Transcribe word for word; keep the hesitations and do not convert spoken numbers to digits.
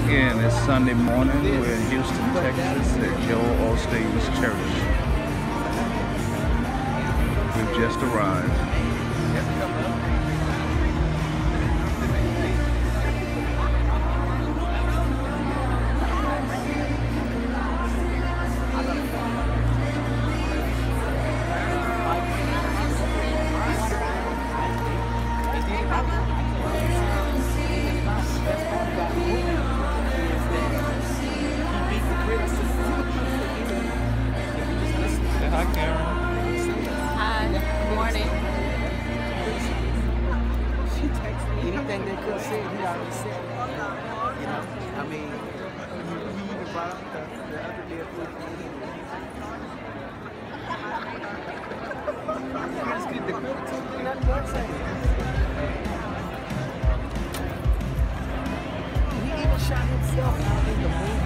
again, it's Sunday morning. We're in Houston, Texas at Joel Osteen's church. We've just arrived. Hi, Karen. Hi, good morning. She texted me anything they could say, he already said it. You know, I mean, he, he even brought up the, the other day of food. I just give the credit to him, nothing more to say. He even shot himself out in the movie.